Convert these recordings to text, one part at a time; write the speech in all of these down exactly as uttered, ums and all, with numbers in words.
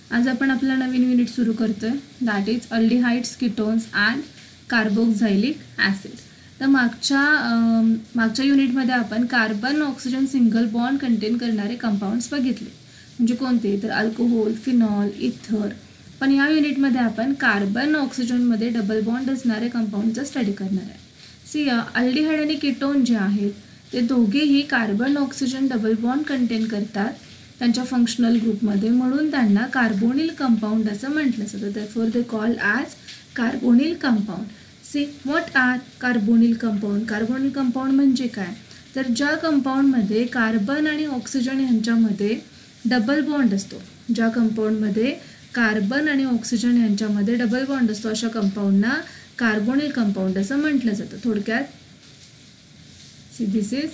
आज आपण आपला नवीन युनिट सुरू करतोय, that is aldehydes, ketones and carboxylic acid. तर मागच्या मागच्या युनिटमध्ये आपण carbon oxygen single bond contain करणारे कंपाऊंड्स बघितले, म्हणजे कोणते तर अल्कोहोल, फिनॉल, इथर. पण या युनिटमध्ये आपण कार्बन ऑक्सिजनमध्ये डबल बॉन्ड असणारे कंपाऊंडचा स्टडी करणार आहे. सी अल्डिहाइड आणि कीटोन जे आहेत ते दोघेही carbon oxygen double bond contain करतात त्यांच्या फंक्शनल ग्रुपमध्ये, म्हणून त्यांना कार्बोनिल कंपाऊंड असं म्हटलं जातं. Therefore they called as carbonyl compound. See what are carbonyl compound? Carbonyl compound म्हणजे काय, तर ज्या कंपाऊंडमध्ये कार्बन आणि ऑक्सिजन यांच्यामध्ये डबल बॉन्ड असतो, ज्या कंपाऊंडमध्ये कार्बन आणि ऑक्सिजन यांच्यामध्ये डबल बॉन्ड असतो अशा कंपाऊंडना कार्बोनिल कंपाऊंड असं म्हटलं जातं. थोडक्यात see this is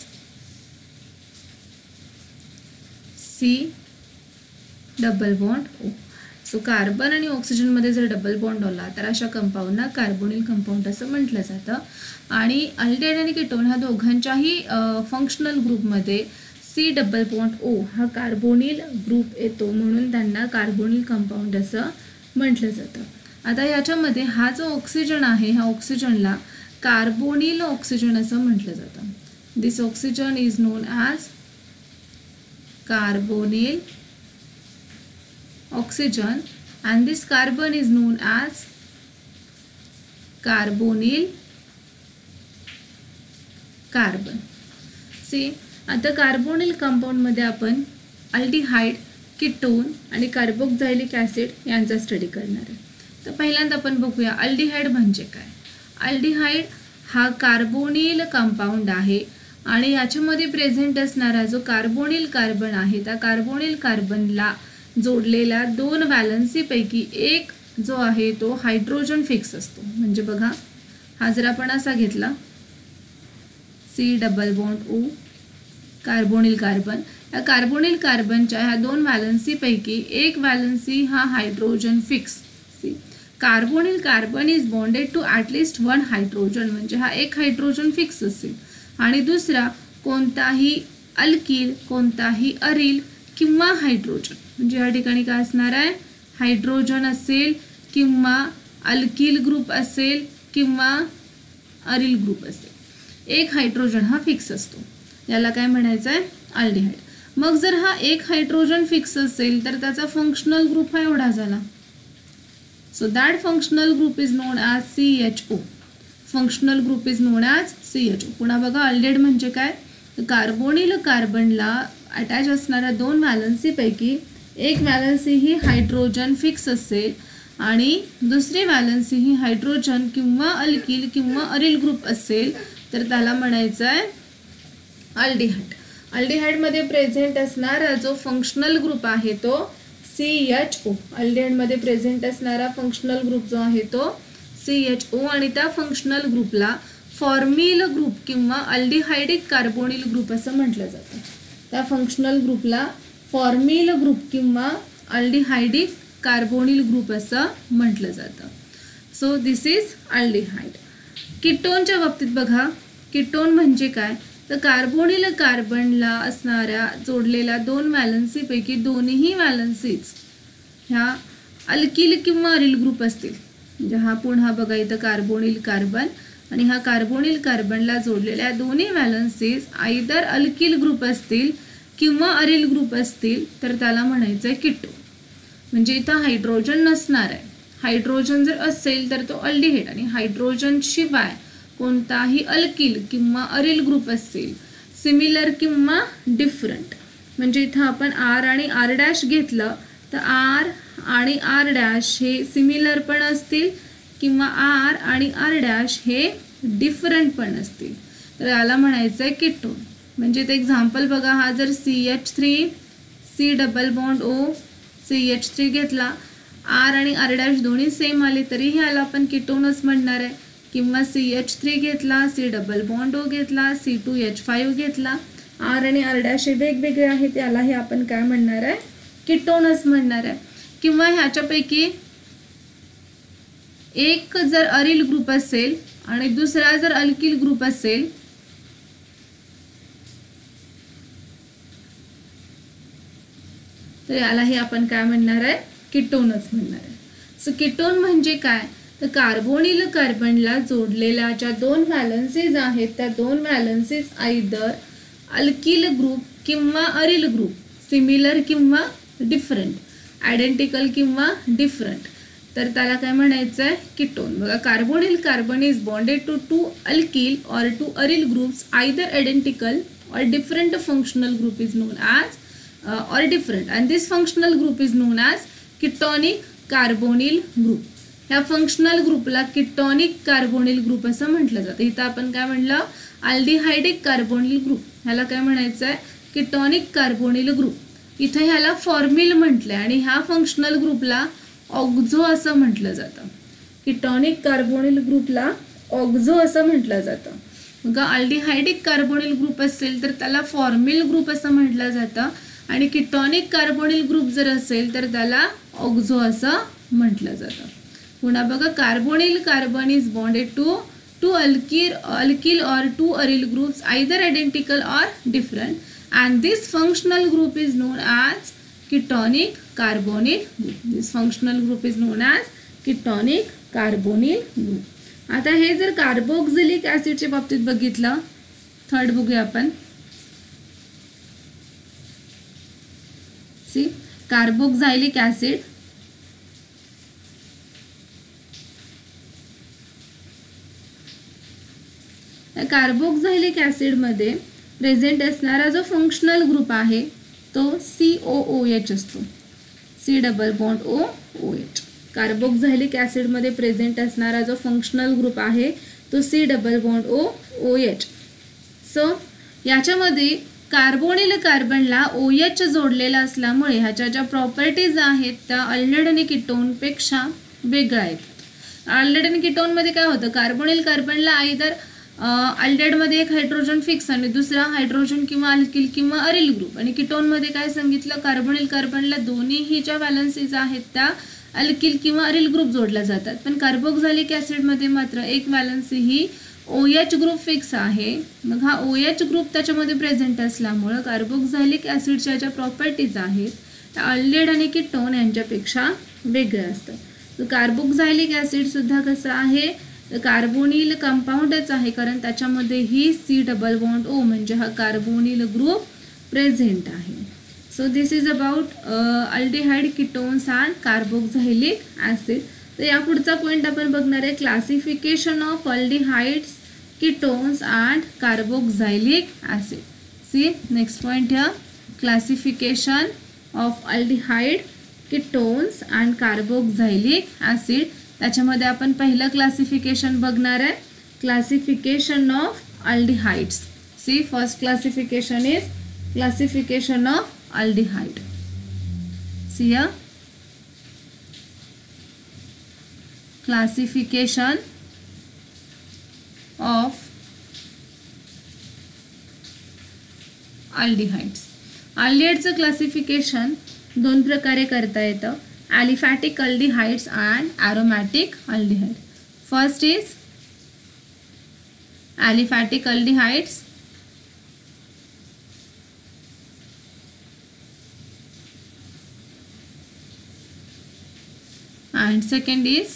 C double bond O. So carbon आणि ऑक्सिजनमध्ये जर डबल बॉन्ड आला तर अशा कंपाऊंडना कार्बोनिल कंपाऊंड असं म्हटलं जातं. आणि अल्डिहाइड आणि कीटोन ह्या दोघांच्याही फंक्शनल ग्रुपमध्ये सी डबल बॉन्ड ओ हा कार्बोनिल ग्रुप येतो, म्हणून त्यांना कार्बोनिल कंपाऊंड असं म्हटलं जातं. आता याच्यामध्ये हा जो ऑक्सिजन आहे, ह्या ऑक्सिजनला कार्बोनिल ऑक्सिजन असं म्हटलं जातं. This oxygen is known as carbonyl oxygen and this carbon is known as carbonyl carbon. See, आता कार्बोनिल कंपाऊंड मध्ये आपण अल्डिहाइड, कीटोन आणि कार्बोक्झाइलिक ॲसिड यांचा स्टडी करणार आहे. तर पहिल्यांदा आपण बघूया अल्डिहाइड म्हणजे काय. अल्डिहाइड हा कार्बोनिल कंपाऊंड आहे आणि याच्यामध्ये प्रेझेंट असणारा जो कार्बोनिल कार्बन आहे त्या कार्बोनिल कार्बनला जोडलेल्या दोन व्हॅलन्सीपैकी एक जो आहे तो हायड्रोजन फिक्स असतो. म्हणजे बघा, हा जर आपण असा घेतला C double bond O carbonyl carbon, या कार्बोनिल कार्बनच्या ह्या दोन व्हॅलन्सीपैकी एक व्हॅलन्सी हा hydrogen fix. See carbonyl carbon is bonded to at least one hydrogen, म्हणजे हा एक हायड्रोजन फिक्स असेल आणि दुसरा कोणताही अल्किल, कोणताही अरिल किंवा हायड्रोजन, म्हणजे या ठिकाणी काय असणार आहे, हायड्रोजन असेल किंवा अल्किल ग्रुप असेल किंवा अरिल ग्रुप असेल. एक हायड्रोजन हा फिक्स असतो, याला काय म्हणायचं आहे, अल्डिहाइड. मग जर हा एक हायड्रोजन फिक्स असेल तर त्याचा फंक्शनल ग्रुप हा एवढा झाला. So that functional group is known as C H O. Functional group is known as C H O. पुन्हा बघा, अल्डिहाइड म्हणजे काय, कार्बोनिल कार्बनला अटॅच असणाऱ्या दोन व्हॅलन्सीपैकी एक व्हॅलन्सी ही हायड्रोजन फिक्स असेल आणि दुसरी व्हॅलन्सी ही हायड्रोजन किंवा अल्किल किंवा अरिल ग्रुप असेल तर त्याला म्हणायचं आहे अल्डिहाइड. अल्डिहाइडमध्ये प्रेझेंट असणारा जो फंक्शनल ग्रुप आहे तो सी एच ओ. अल्डिहाइडमध्ये प्रेझेंट असणारा फंक्शनल ग्रुप जो आहे तो सी एच ओ आणि त्या फंक्शनल ग्रुपला फॉर्मिल ग्रुप किंवा अल्डिहाइडिक कार्बोनिल ग्रुप असं म्हटलं जातं. त्या फंक्शनल ग्रुपला फॉर्मिल ग्रुप किंवा अल्डिहाइडिक कार्बोनिल ग्रुप असं म्हटलं जातं. So this is aldehyde. कीटोनच्या बाबतीत बघा, कीटोन म्हणजे काय, तर कार्बोनिल कार्बनला असणाऱ्या जोडलेल्या दोन व्हॅलन्सीपैकी दोन्ही व्हॅलन्सीज ह्या अल्किल किंवा अरिल ग्रुप असतील. म्हणजे हा पुन्हा बघा इथं कार्बोनिल कार्बन आणि हा कार्बोनिल कार्बनला जोडलेल्या दोन्ही व्हॅलन्सीज आयदर अल्किल ग्रुप असतील किंवा अरिल ग्रुप असतील तर त्याला म्हणायचं आहे कीटोन. म्हणजे इथं हायड्रोजन नसणार आहे. हायड्रोजन जर असेल तर तो अल्डिहाइड आणि हायड्रोजन शिवाय कोणताही अल्किल किंवा अरिल ग्रुप असेल, सिमिलर किंवा डिफरंट, म्हणजे इथं आपण आर आणि आर डॅश घेतलं तर आर आणि आर डॅश हे सिमिलर पण असतील किंवा आर आणि आर डॅश हे डिफरंट पण असतील तर याला म्हणायचं आहे कीटोन. म्हणजे ते एक्झाम्पल बघा, हा जर C H three C double bond O C H three घेतला, आर आणि आर डॅश दोन्ही सेम आले तरीही याला आपण कीटोनच म्हणणार आहे. किंवा सी एच थ्री घेतला, सी डबल बॉन्ड ओ घेतला, सी टू एच फाईव्ह घेतला, आर आणि आर डॅश हे वेगवेगळे आहेत, यालाही आपण काय म्हणणार आहे, कीटोनच म्हणणार आहे. किंवा ह्याच्यापैकी एक जर अरिल ग्रुप असेल आणि दुसरा जर अल्किल ग्रुप असेल तर यालाही आपण काय म्हणणार आहे, कीटोनच म्हणणार आहे. सो कीटोन म्हणजे काय, तर कार्बोनिल कार्बनला जोडलेल्या ज्या दोन व्हॅलन्सीज आहेत त्या दोन व्हॅलन्सीज आयदर अल्किल ग्रुप किंवा अरिल ग्रुप, सिमिलर किंवा डिफरंट, आयडेंटिकल किंवा डिफरंट, तर त्याला काय म्हणायचं आहे, कीटोन. बघा, carbonyl carbon is bonded to two alkyl or two aryl groups either identical or different functional group is known as uh, or different, and this functional group is known as ketonic carbonyl group. ह्या functional ग्रुपला ketonic carbonyl group असं म्हटलं जातं. इथं आपण काय म्हणलं, अल्डिहायडिक carbonyl group, ह्याला काय म्हणायचं आहे, कीटोनिक कार्बोनिल ग्रुप. इथं ह्याला फॉर्मिल म्हटलंय आणि ह्या फंक्शनल ग्रुपला ऑक्झो असं म्हटलं जातं. कीटोनिक कार्बोनिल ग्रुपला ऑक्झो असं म्हटलं जातं. मग अल्डिहायडिक कार्बोनिल ग्रुप असेल तर त्याला फॉर्मिल ग्रुप असं म्हटलं जातं आणि कीटोनिक कार्बोनिल ग्रुप जर असेल तर त्याला ऑक्झो असं म्हटलं जातं. पुन्हा बघा, carbonyl carbon is bonded to two alkyl alkyl or two aryl groups either identical or different, and this functional group is known as ketonic carbonyl group. This functional group is known as ketonic carbonyl group. आता हे जर carboxylic ऍसिडच्या बाबतीत बघितलं, third बघूया आपण. See carboxylic acid, carboxylic acid मध्ये present असणारा जो फंक्शनल ग्रुप आहे तो सी ओ ओ एच असतो. C double bond O O H. Carboxylic acid मध्ये प्रेझेंट असणारा जो फंक्शनल ग्रुप आहे तो C double bond O O H. So याच्यामध्ये कार्बोनिल कार्बनला ओ एच जोडलेला असल्यामुळे ह्याच्या ज्या प्रॉपर्टीज आहेत त्या अल्डेड आणि कीटोन पेक्षा वेगळ्या आहेत. अल्डेड आणि कीटोन मध्ये काय होतं, कार्बोनिल कार्बनला आयदर अल्डेड मध्ये एक हायड्रोजन फिक्स आणि दुसरा हायड्रोजन किंवा अल्किल किंवा अरिल ग्रुप, आणि कीटोन मध्ये काय सांगितलं, कार्बोनिल कार्बनला दोन्हीही ज्या व्हॅलन्सीज आहेत त्या अल्किल किंवा अरिल ग्रुप जोडल्या जातात. पण कार्बोक्झाइलिक ऍसिड मध्ये मात्र एक व्हॅलन्सी ही ओ एच ग्रुप फिक्स आहे. मग हा ओ एच ग्रुप त्याच्यामध्ये प्रेझेंट असल्यामुळे कार्बोक्झाइलिक ऍसिडच्या ज्या प्रॉपर्टीज आहेत त्या अल्डेड आणि कीटोन यांच्यापेक्षा वेगळ्या असतात. कार्बोक्झाइलिक ऍसिड सुद्धा कसं आहे, कार्बोनिल कंपाऊंडच आहे, कारण त्याच्यामध्ये ही सी डबल बॉन्ड ओ म्हणजे हा कार्बोनिल ग्रुप प्रेझेंट आहे. So this is about aldehyde, ketones and carboxylic acid. तर या पुढचा पॉइंट आपण बघणार आहे, classification of aldehydes, ketones and carboxylic acid. See next point here, classification of aldehyde, ketones and carboxylic acid. त्याच्यामध्ये आपण पहिलं क्लासिफिकेशन बघणार आहे, classification of aldehydes. See first classification is classification of aldehyde. See here, classification of aldehydes. aldehydeचं classification दोन प्रकारे करता येतं, aliphatic aldehydes and aromatic aldehyde. First is aliphatic aldehydes. And second is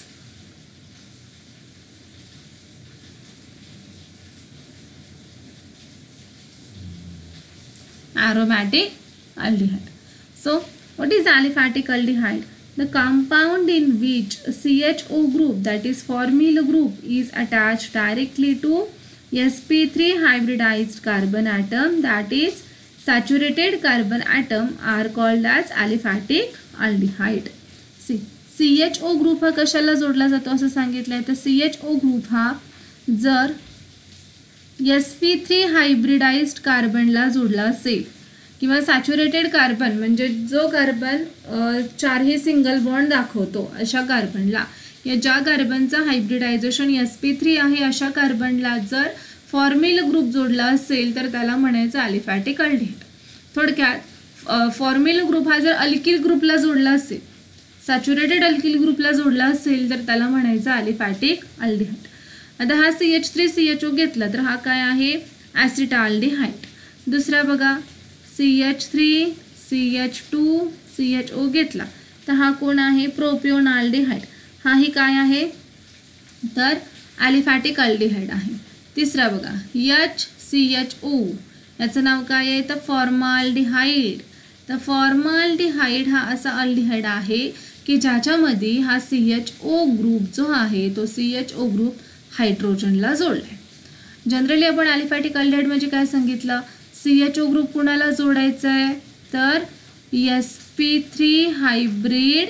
aromatic aldehyde. So what is aliphatic aldehyde? The compound in which C H O group, that is formyl group, is attached directly to S P three hybridized carbon atom, that is saturated carbon atom, are called as aliphatic aldehyde. See, C H O group हा कशाला जोडला जातो असं सांगितलंय, तर C H O group हा जर S P three hybridized कार्बनला जोडला असेल किंवा सॅच्युरेटेड कार्बन म्हणजे जो कार्बन चारही सिंगल बॉन्ड दाखवतो अशा कार्बनला, या ज्या कार्बनचं हायब्रिडायझेशन एस पी थ्री आहे अशा कार्बनला जर फॉर्मिल ग्रुप जोडला असेल तर त्याला म्हणायचं अलिफॅटिक अल्डिहाइड. थोडक्यात फॉर्मिल ग्रुप हा जर अल्किल ग्रुपला जोडला असेल, सॅच्युरेटेड अल्किल ग्रुपला जोडला असेल तर त्याला म्हणायचं अलिफॅटिक अल्डिहाइड. आता हा C H three C H O घेतला तर हा काय आहे, ॲसिटाल्डिहाइड. दुसरा बघा C H three C H two C H O घेतला तर हा कोण आहे? प्रोपिओनाल्डिहाइड. हा ही काय आहे? तर ॲलिफॅटिक अल्डिहाइड आहे. तिसरा बघा एच सी एच ओ, याचं नाव काय आहे? तर फॉर्माल्डिहाइड. तर फॉर्माल्डिहाइड हा असा अल्डिहाइड आहे की ज्याच्यामध्ये हा सी एच ओ ग्रुप जो आहे तो सी एच ओ ग्रुप हायड्रोजनला जोडलाय. जनरली आपण ॲलिफॅटिक अल्डिहाइड म्हणजे काय सांगितलं? सी एच ओ ग्रुप कुणाला जोडायचा आहे? तर एस पी थ्री हायब्रिड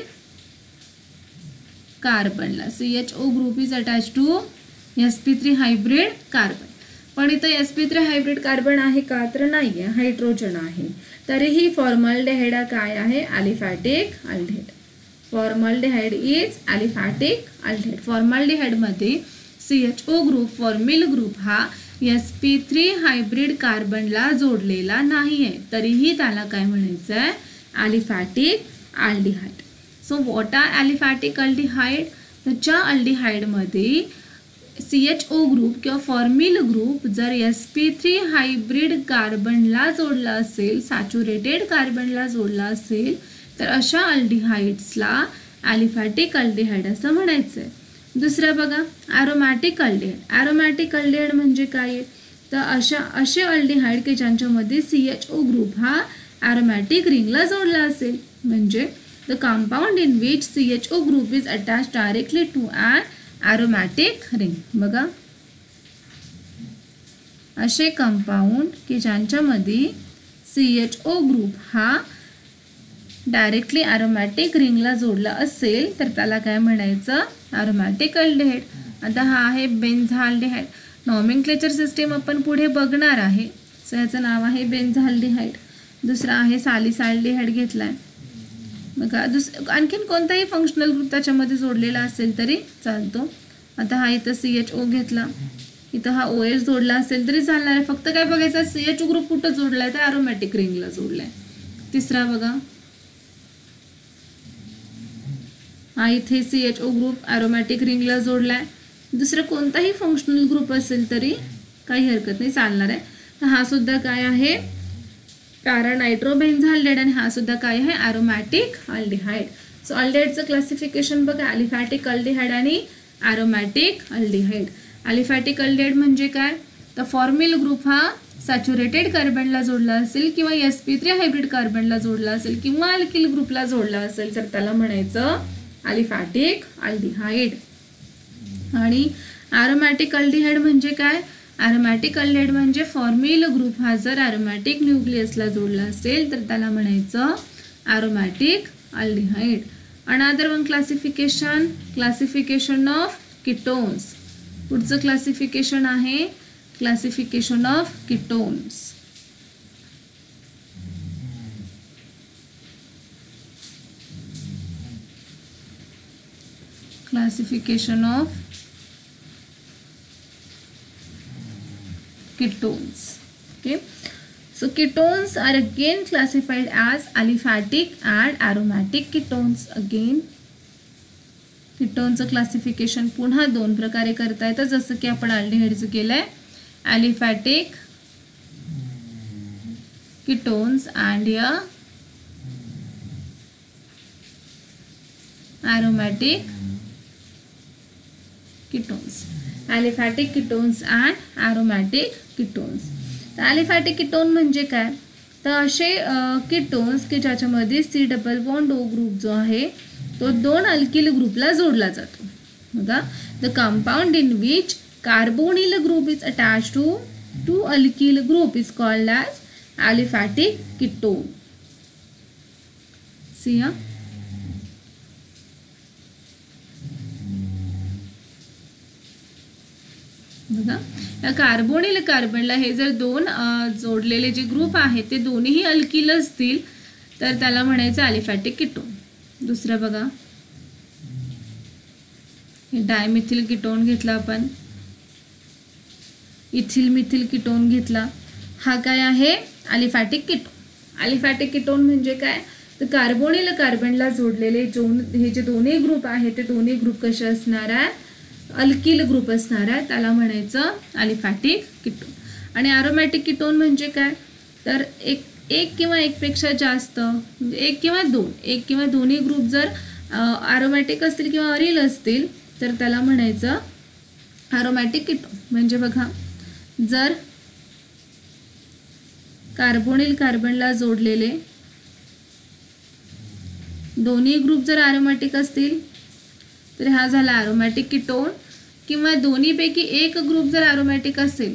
कार्बनला. C H O group is attach to S P three hybrid carbon. पण इथं S P three hybrid carbon आहे का? तर नाही आहे, हायड्रोजन आहे. तरीही फॉर्मल्डिहाइड काय आहे? Aliphatic aldehyde. Formaldehyde is aliphatic aldehyde. फॉर्मल्डिहाइडमध्ये C H O group formyl group हा एस पी थ्री हायब्रिड कार्बनला जोडलेला नाही आहे, तरीही त्याला काय म्हणायचं आहे? Aliphatic aldehyde. So what are aliphatic aldehyde? तर ज्या अल्डिहाइडमध्ये सी एच ओ ग्रुप किंवा फॉर्मिल ग्रुप जर एस पी थ्री हायब्रिड कार्बनला जोडला असेल, सॅच्युरेटेड कार्बनला जोडला असेल, तर अशा अल्डिहाइड्सला ॲलिफॅटिक अल्डिहाइड असं म्हणायचं आहे. दुसरं बघा ॲरोमॅटिक अल्डिहाइड. ॲरोमॅटिक अल्डिहाइड म्हणजे काय? तर अशा असे अल्डिहाइड की ज्यांच्यामध्ये सी एच ओ ग्रुप हा ॲरोमॅटिक रिंगला जोडला असेल, म्हणजे the compound in which C H O group is attach directly to an aromatic ring. बघा असे कंपाउंड की ज्यांच्यामध्ये सी एच ओ ग्रुप हा डायरेक्टली ॲरोमॅटिक रिंगला जोडला असेल तर त्याला काय म्हणायचं? Aromatic aldehyde. आता हा आहे बेन्झाल्डिहाइड. नॉमेनक्लेचर सिस्टीम आपण पुढे बघणार आहे. सो याचं नाव आहे बेन्झाल्डिहाइड. दुसरा आहे सॅलिसाल्डिहाइड घेतलाय. बघा दुस आणखीन कोणताही फंक्शनल ग्रुप त्याच्यामध्ये जोडलेला असेल तरी चालतो. आता हा इथं सी एच ओ घेतला, इथं हा ओ एच जोडला असेल तरी चालणार आहे. फक्त काय बघायचं? सी एच ओ ग्रुप कुठं जोडलाय? तर ॲरोमॅटिक रिंगला जोडलाय. तिसरा बघा हा इथे C H O group aromatic रिंगला जोडलाय. दुसरं कोणताही फंक्शनल ग्रुप असेल तरी काही हरकत नाही, चालणार आहे. तर हा सुद्धा काय आहे? Para nitrobenzaldehyde. आणि हा सुद्धा काय आहे? Aromatic aldehyde. सो अल्डिहाइडचं क्लासिफिकेशन बघा ॲलिफॅटिक अल्डिहाइड आणि ॲरोमॅटिक अल्डिहाइड. ॲलिफॅटिक अल्डिहाइड म्हणजे काय? तर फॉर्मिल ग्रुप हा सॅच्युरेटेड कार्बनला जोडला असेल किंवा एस पी थ्री हायब्रिड कार्बनला जोडला असेल किंवा अल्किल ग्रुपला जोडला असेल तर त्याला म्हणायचं ॲलिफॅटिक अल्डिहाइड. आणि ॲरोमॅटिक अल्डिहाइड म्हणजे काय? ॲरोमॅटिक अल्डिहाइड म्हणजे फॉर्मिल ग्रुप हा जर ॲरोमॅटिक न्यूक्लियसला जोडला असेल तर त्याला म्हणायचं aromatic aldehyde. Another one classification classification of ketones. पुढचं क्लासिफिकेशन आहे classification of ketones. Classification of ketones. Okay, so ketones are again classified as aliphatic and aromatic ketones. Again कीटोनचं क्लासिफिकेशन पुन्हा दोन प्रकारे करता येतं, जसं की आपण अल्डिहाइडचं केलंय. ॲलिफॅटिक कीटोन्स अँड या aromatic ketones. Aliphatic ketones and aromatic ketones. तर aliphatic ketone म्हणजे काय? तर असे कीटोन्स की ज्याच्यामध्ये C double bond O group जो आहे तो दोन अल्किल ग्रुपला जोडला जातो. बघा the compound in which carbonyl group is attach to two alkyl group is called as aliphatic ketone. See ya. बघा या कार्बोनिल कार्बनला हे जर दोन जोडलेले जे ग्रुप आहेत ते दोन्हीही अल्किल असतील तर त्याला म्हणायचं ॲलिफॅटिक कीटोन. दुसरं बघा हे डायमिथिल कीटोन घेतला आपण, इथिल मिथिल कीटोन घेतला. हा काय आहे? Aliphatic ketone. ॲलिफॅटिक कीटोन म्हणजे काय? तर कार्बोनिल कार्बनला जोडलेले जो हे जे दोन्ही ग्रुप आहेत ते दोन्ही ग्रुप कसे असणार आहेत? अल्किल ग्रुप असणार आहे, त्याला म्हणायचं ॲलिफॅटिक कीटोन. आणि ॲरोमॅटिक कीटोन म्हणजे काय? तर एक एक किंवा एकपेक्षा जास्त म्हणजे एक किंवा दोन एक किंवा दोन्ही ग्रुप जर ॲरोमॅटिक असतील किंवा अरिल असतील तर त्याला म्हणायचं ॲरोमॅटिक कीटोन. म्हणजे बघा, जर कार्बोनिल कार्बनला जोडलेले दोन्ही ग्रुप जर ॲरोमॅटिक असतील तर हा झाला ॲरोमॅटिक कीटोन, किंवा दोन्हीपैकी एक ग्रुप जर ॲरोमॅटिक असेल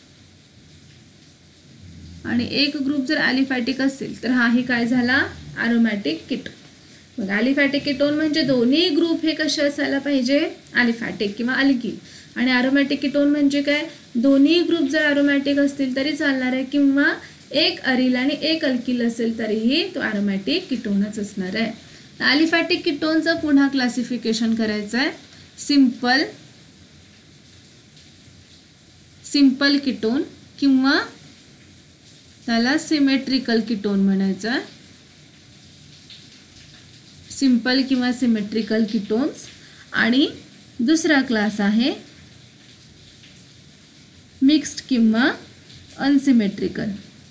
आणि एक ग्रुप जर ॲलिफॅटिक असेल तर हाही काय झाला ॲरोमॅटिक कीटोन. मग ॲलिफॅटिक कीटोन म्हणजे दोन्ही ग्रुप हे कसे असायला पाहिजे ॲलिफॅटिक किंवा अल्किल, आणि ॲरोमॅटिक कीटोन म्हणजे काय, दोन्ही ग्रुप जर ॲरोमॅटिक असतील तरी चालणार आहे, किंवा एक अरिल आणि एक अल्किल असेल तरीही तो ॲरोमॅटिक कीटोनच असणार आहे. ॲलिफॅटिक कीटोनचं पुन्हा क्लासिफिकेशन करायचं आहे. सिंपल सिंपल कीटोन किंवा त्याला सिमेट्रिकल कीटोन म्हणायचं आहे. सिंपल किंवा सिमेट्रिकल कीटोन्स. आणि दुसरा क्लास आहे मिक्स्ड किंवा अनसिमेट्रिकल.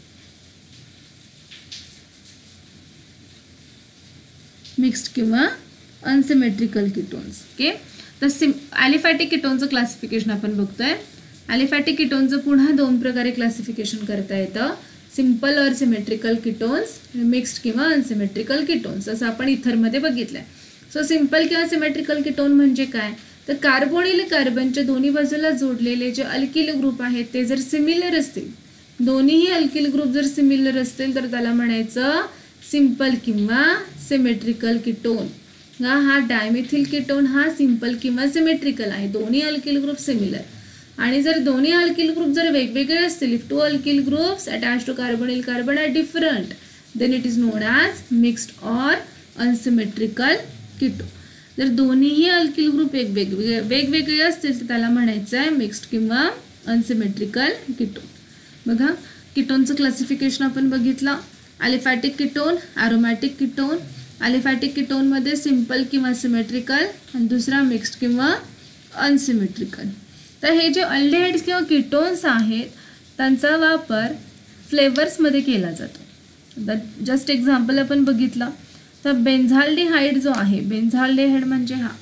मिक्स्ड किंवा अनसिमेट्रिकल कीटोन्स. ओके, तर सिम ॲलिफॅटिक कीटोनचं क्लासिफिकेशन आपण बघतोय. ॲलिफॅटिक कीटोनचं पुन्हा दोन प्रकारे क्लासिफिकेशन करता येतं. सिंपल और सिमेट्रिकल कीटोन्स, मिक्स्ड किंवा अनसिमेट्रिकल कीटोन्स, असं आपण इथरमध्ये बघितलंय. सो सिंपल किंवा सिमेट्रिकल कीटोन म्हणजे काय, तर कार्बोनिल कार्बनच्या दोन्ही बाजूला जोडलेले जे अल्किल ग्रुप आहेत ते जर सिमिलर असतील, दोन्हीही अल्किल ग्रुप जर सिमिलर असतील तर त्याला म्हणायचं सिंपल किंवा सिमेट्रिकल कीटोन. हा हा डायमिथिल कीटोन हा सिंपल किंवा सिमेट्रिकल आहे, दोन्ही अल्किल ग्रुप सिमिलर. आणि जर दोन्ही अल्किल ग्रुप जर वेगवेगळे असतील, if two alkyl groups attach to carbonyl carbon are different, then it is known as mixed or unsymmetrical ketone. जर दोन्हीही अल्किल ग्रुप एक वेगवेगळे वेगवेगळे असतील तर त्याला म्हणायचं आहे मिक्स्ड किंवा अनसिमेट्रिकल कीटोन. बघा, कीटोनचं क्लासिफिकेशन आपण बघितलं. Aliphatic ketone, aromatic ketone. Aliphatic कीटोनमध्ये सिंपल किंवा सिमेट्रिकल आणि दुसरा मिक्स्ड किंवा अनसिमेट्रिकल. तर हे जे अल्डिहाइड्स किंवा कीटोन्स आहेत त्यांचा वापर फ्लेवर्समध्ये केला जातो. जस्ट एक्झाम्पल आपण बघितलं तर बेन्झाल्डिहाइड जो आहे, बेन्झाल्डिहाइड म्हणजे हा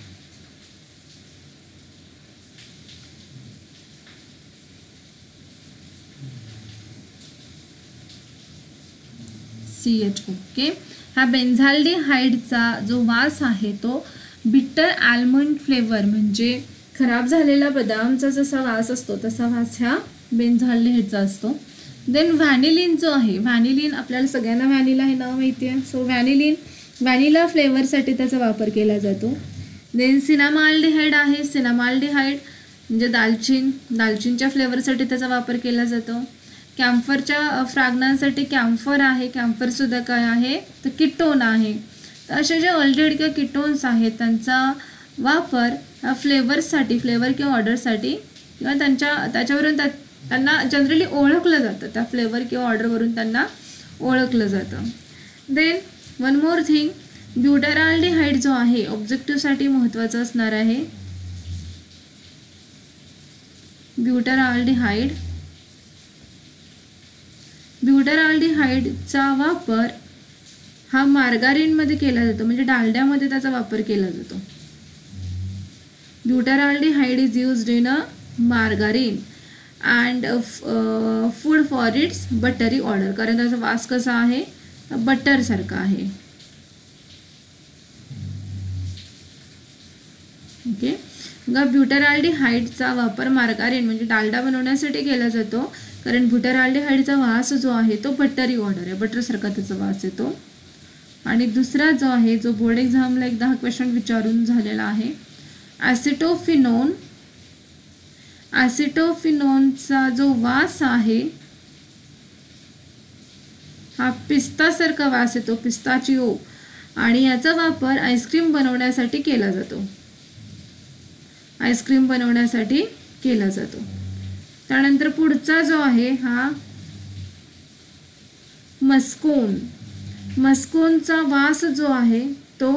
सी एच ओ. ओके, हा बेन्झाल्डिहाइडचा जो वास आहे तो बिटर आल्मंड फ्लेवर म्हणजे खराब झालेला बदामचा जसा वास असतो तसा वास ह्या बेन्झाल्डिहाइडचा असतो. देन व्हॅनिलिन जो आहे, व्हॅनिलिन आपल्याला सगळ्यांना व्हॅनिला हे नाव माहिती आहे. सो व्हॅनिलिन व्हॅनिला फ्लेवरसाठी त्याचा वापर केला जातो. देन सिनामाल्डिहाइड आहे, सिनामाल्डिहाइड म्हणजे दालचिन, दालचिनच्या फ्लेवरसाठी त्याचा वापर केला जातो. कॅम्फरच्या फ्रॅग्रन्ससाठी कॅम्फर आहे, कॅम्फरसुद्धा काय आहे तर कीटोन आहे. तर असे जे अल्डिहाइड किंवा कीटोन्स आहेत त्यांचा वापर फ्लेवर्ससाठी, फ्लेवर किंवा ऑर्डरसाठी किंवा त्यांच्या त्याच्यावरून त्या त्यांना जनरली ओळखलं जातं, त्या फ्लेवर किंवा ऑर्डरवरून त्यांना ओळखलं जातं. Then one more thing, butyraldehyde जो आहे ऑब्जेक्टिव्हसाठी महत्त्वाचं असणार आहे. ब्युटाराल्डिहाइड ब्युटाराल्डिहाइडचा वापर हा मार्गारीनमध्ये केला जातो, म्हणजे डालड्यामध्ये त्याचा वापर केला जातो. Butyraldehyde is used in a margarine and food for its buttery order, कारण त्याचा वास कसा आहे बटर सारखा आहे. ओके, ब्युटाराल्डिहाइडचा वापर मार्गारीन म्हणजे डालडा बनवण्यासाठी केला जातो, कारण ब्युटाराल्डिहाइडचा वास जो आहे तो बटरी ऑर्डर आहे, बटर सारखा त्याचा वास येतो. आणि दुसरा जो आहे जो बोर्ड एक्झामला एकदा हा क्वेश्चन विचारून झालेला आहे, ॲसिटोफिनोन. ॲसिटोफिनोनचा जो वास आहे हा पिस्तासारखा वास येतो, पिस्ताचिओ, आणि याचा वापर आईस्क्रीम बनवण्यासाठी केला जातो, आईस्क्रीम बनवण्यासाठी केला जातो. त्यानंतर पुढचा जो आहे हा मस्कोन. मस्कोनचा वास जो आहे तो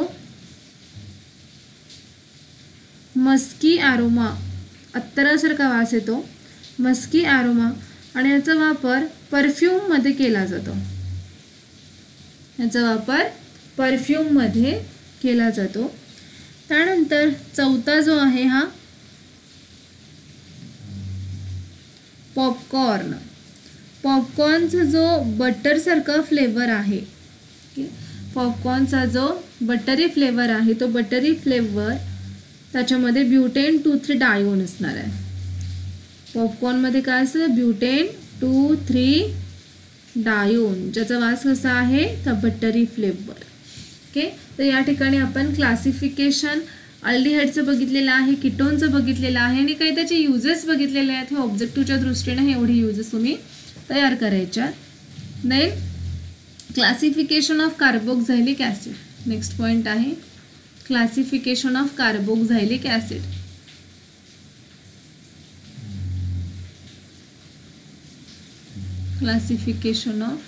मस्की ॲरोमा, अत्तरासारखा वास येतो, मस्की ॲरोमा, आणि याचा वापर परफ्यूममध्ये केला जातो. याचा वापर परफ्यूममध्ये केला जातो. त्यानंतर चौथा जो आहे हा पॉपकॉर्न. पॉपकॉर्नचा जो बटरसारखा फ्लेवर आहे, पॉपकॉर्नचा जो बटरी फ्लेवर आहे तो बटरी फ्लेवर त्याच्यामध्ये ब्युटेन टू थ्री डायोन असणार आहे. पॉपकॉर्नमध्ये काय असतं? ब्युटेन टू थ्री डायोन, ज्याचा वास कसा आहे? तर बटरी फ्लेवर. ओके, तर या ठिकाणी आपण क्लासिफिकेशन अल्डिहाइडचं बघितलेलं आहे, किटोनचं बघितलेलं आहे आणि काही त्याचे युजेस बघितलेले आहेत. हे ऑब्जेक्टिव्हच्या दृष्टीने हे एवढे युजेस तुम्ही तयार करायच्या. Then classification of carboxylic acid. Next point आहे classification of carboxylic acid. Classification of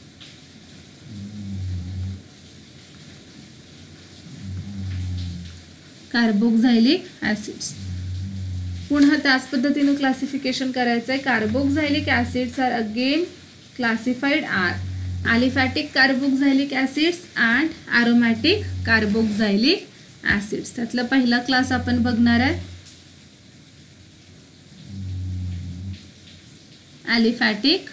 carboxylic acids. पुन्हा त्याच पद्धतीने क्लासिफिकेशन करायचं आहे. Carboxylic acids are again classified are aliphatic carboxylic acids and aromatic carboxylic acids. त्यातला पहिला क्लास आपण बघणार आहे aliphatic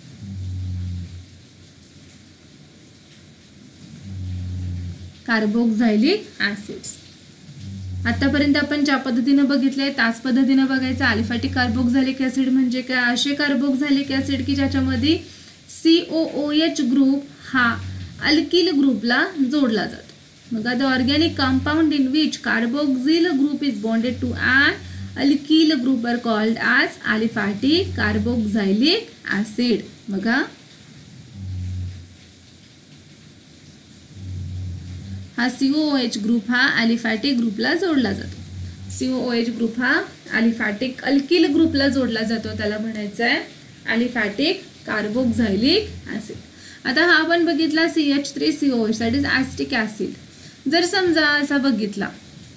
कार्बोक्झायलिक ॲसिड्स. आतापर्यंत आपण ज्या पद्धतीने बघितले त्याच पद्धतीने बघायचं. अलिफॅटिक कार्बोक्झायलिक ॲसिड म्हणजे काय? असे कार्बोक्झायलिक ॲसिड की ज्याच्यामध्ये C O O H group हा अल्किल ग्रुपला जोडला जातो. मग the organic compound in which carboxyl group is bonded to an alkyl group are called as aliphatic carboxylic acid. बघा हा C O O H group हा अलिफॅटिक ग्रुपला जोडला जातो. C O O H group हा अलिफॅटिक अल्किल ग्रुपला जोडला जातो, त्याला म्हणायचं आहे अलिफॅटिक कार्बोक्झायलिक ॲसिड. आता हा आपण बघितला C H three C O H that is acetic acid. जर समजा असा बघितला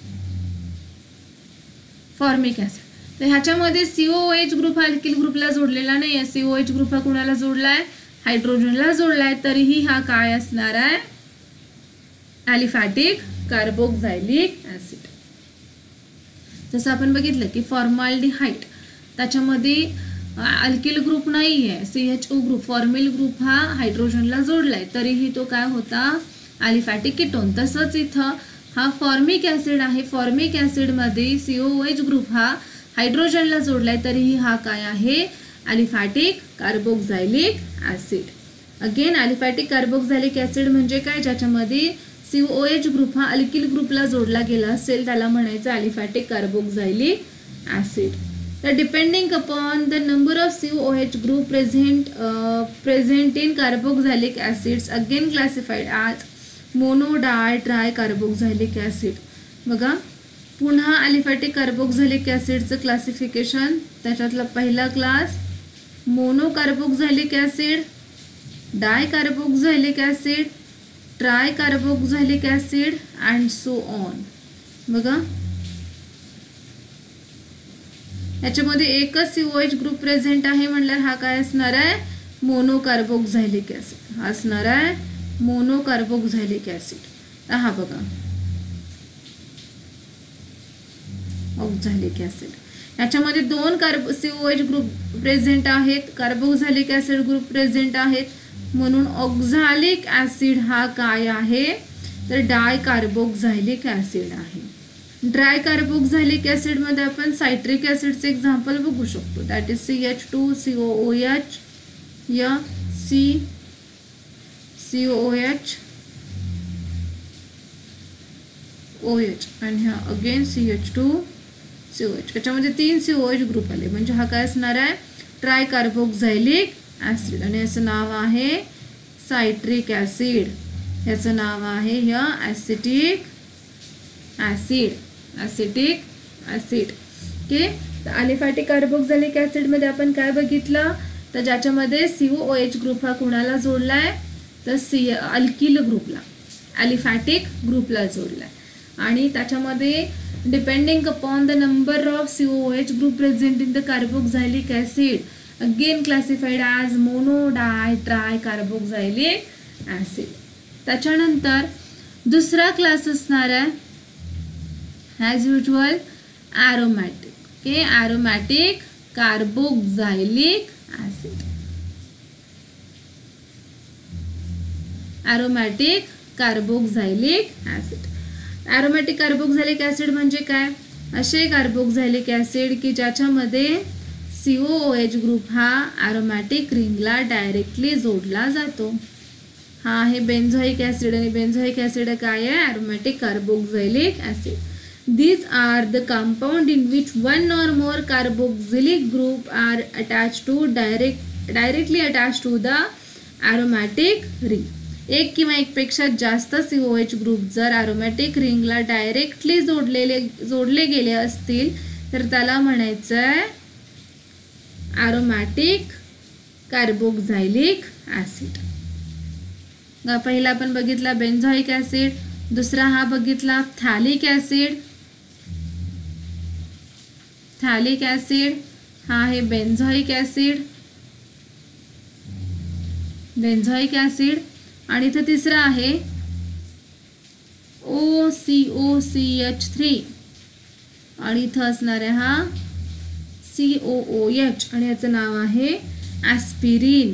फॉर्मिक ॲसिड, तर ह्याच्यामध्ये C O O H group हा अल्किल ग्रुपला जोडलेला नाही आहे. सी ओ एच ग्रुप हा कुणाला जोडलाय? हायड्रोजनला जोडलाय. तरीही हा काय असणार आहे? Aliphatic carboxylic acid. जसं आपण बघितलं की फॉर्माल्डिहाइड त्याच्यामध्ये अल्किल ग्रुप नाही आहे, C H O group, formyl group हा हायड्रोजनला जोडलाय, तरीही तो काय होता? Aliphatic ketone. तसंच इथं हा फॉर्मिक ॲसिड आहे. फॉर्मिक ॲसिडमध्ये C O O H group हा हायड्रोजनला जोडलाय, तरीही हा काय आहे? Aliphatic carboxylic acid. Again aliphatic carboxylic acid म्हणजे काय? ज्याच्यामध्ये C O O H group हा अल्किल ग्रुपला जोडला गेला असेल त्याला म्हणायचं अलिफॅटिक कार्बोक्झायलिक ॲसिड. तर depending upon the number of C O O H group present present in carboxylic acids again classified as mono, di, tri carboxylic acid. बघा पुन्हा अलिफॅटिक कार्बोक्झायलिक ॲसिडचं क्लासिफिकेशन. त्याच्यातला पहिला class mono carboxylic acid, di carboxylic acid, tri carboxylic acid and so on. बघा याच्यामध्ये एकच C O H group present आहे म्हणल्यावर हा काय असणार आहे? Mono carboxylic acid. हा असणार आहे मोनो कार्बोक्झायलिक ॲसिड. हा बघा ऑक्झायलिक ॲसिड. याच्यामध्ये दोन carbo C O H group present आहेत, कार्बोक्झायलिक ॲसिड ग्रुप प्रेझेंट आहेत, म्हणून ऑक्झालिक ॲसिड हा काय आहे? तर डाय कार्बोक्झायलिक ॲसिड आहे. ड्राय कार्बोक्झायलिक ॲसिड मध्ये आपण सायट्रिक ॲसिडचे एक्झाम्पल बघू शकतो. That is C H two C O O H या C C O O H O H आणि ह्या again C H two C O H. याच्यामध्ये तीन सी ओ एच ग्रुप आले म्हणजे हा काय असणार आहे? Tri carboxylic acid. आणि याचं नाव आहे सायट्रिक ॲसिड. याचं नाव आहे ह्या acetic acid. Acetic acid. Okay, तर अलिफॅटिक कार्बोक्झायलिक ॲसिडमध्ये आपण काय बघितलं? तर ज्याच्यामध्ये C O O H group हा कुणाला जोडलाय? तर सी अल्किल ग्रुपला, अलिफॅटिक ग्रुपला जोडलाय. आणि त्याच्यामध्ये depending upon the number of C O O H group present in the carboxylic acid again classified as mono, di, tri carboxylic acid. त्याच्यानंतर दुसरा क्लास असणार आहे as usual aromatic. Okay, aromatic carboxylic acid. Aromatic carboxylic acid. Aromatic carboxylic acid म्हणजे काय? असे carboxylic acid की ज्याच्यामध्ये C O O H group हा ॲरोमॅटिक रिंगला डायरेक्टली जोडला जातो. हा आहे बेन्झोइक ॲसिड आणि बेन्झोइक ॲसिड काय आहे? Aromatic carboxylic acid. These are the compound in which one or more carboxylic group are attached to direct directly attached to the aromatic ring. एक किंवा एक पेक्षा जास्त सी ओ एच ग्रुप जर अरोमॅटिक रिंगला डायरेक्टली जोडलेले जोडले गेले असतील तर त्याला म्हणायचं आहे अरोमॅटिक कार्बोक्झायलिक ॲसिड. पहिला आपण बघितला बेन्झोइक ॲसिड, दुसरा हा बघितला थॅलिक ॲसिड. थॅलिक ॲसिड हा आहे बेन्झोइक ॲसिड, बेन्झोइक ॲसिड. आणि इथं तिसरा आहे O C O C H three आणि इथं असणार आहे हा सी ओ ओ एच आणि याचं नाव आहे ॲस्पिरिन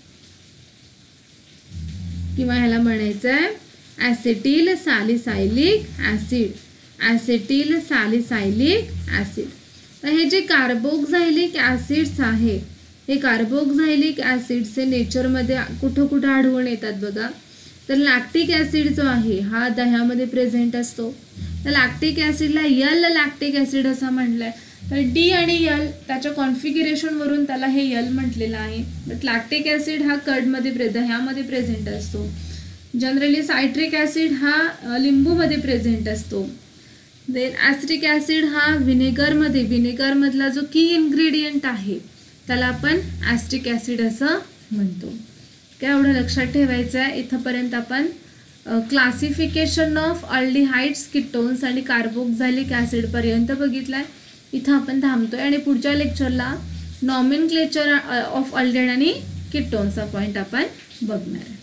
किंवा ह्याला म्हणायचं आहे ॲसेटिल सॅलिसायलिक ॲसिड. ॲसेटिल सॅलिसायलिक ॲसिड. तर हे जे कार्बोक्झायलिक ॲसिड्स आहेत हे कार्बोक्झायलिक ॲसिड्सचे नेचरमध्ये कुठं कुठं आढळून येतात बघा. तर लॅक्टिक ॲसिड जो आहे हा दह्यामध्ये प्रेझेंट असतो. तर लॅक्टिक ॲसिडला यल लॅक्टिक ॲसिड असं म्हटलंय. तर डी आणि यल त्याच्या कॉन्फिगरेशनवरून त्याला हे यल म्हटलेलं आहे. बट लॅक्टिक ॲसिड हा कर्डमध्ये प्रे दह्यामध्ये प्रेझेंट असतो. जनरली सायट्रिक ॲसिड हा लिंबूमध्ये प्रेझेंट असतो. देन ॲसिटिक ॲसिड हा व्हिनेगरमध्ये व्हिनेगरमधला जो की इन्ग्रेडियंट आहे त्याला आपण ॲसिटिक ॲसिड असं म्हणतो. काय एवढं लक्षात ठेवायचं आहे. इथंपर्यंत आपण क्लासिफिकेशन ऑफ अल्डिहाइड्स, कीटोन्स आणि कार्बोक्झायलिक ॲसिडपर्यंत बघितलंय. इथं आपण थांबतोय आणि पुढच्या लेक्चरला नॉमेनक्लेचर ऑफ अल्डिहाइड आणि कीटोन्सचा पॉईंट आपण बघणार आहे.